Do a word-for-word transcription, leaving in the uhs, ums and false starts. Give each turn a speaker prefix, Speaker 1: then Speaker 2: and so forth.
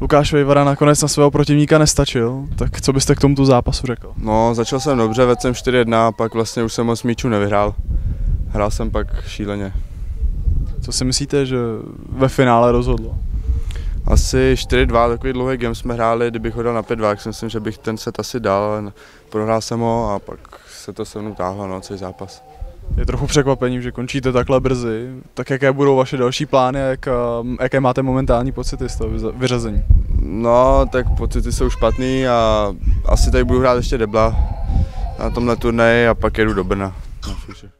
Speaker 1: Lukáš Vejvara nakonec na svého protivníka nestačil, tak co byste k tomuto zápasu řekl?
Speaker 2: No, začal jsem dobře, vedl jsem čtyři jedna, pak vlastně už jsem moc míčů nevyhrál. Hrál jsem pak šíleně.
Speaker 1: Co si myslíte, že ve finále rozhodlo?
Speaker 2: Asi čtyři dva, takový dlouhý game jsme hráli, kdybych ho dal na pět dva, tak si myslím, že bych ten set asi dal, ale prohrál jsem ho a pak se to se mnou táhlo, no, celý zápas.
Speaker 1: Je trochu překvapením, že končíte takhle brzy, tak jaké budou vaše další plány a jak, jaké máte momentální pocity z toho vyřazení?
Speaker 2: No, tak pocity jsou špatný a asi tady budu hrát ještě debla na tomhle turnaji a pak jedu do Brna.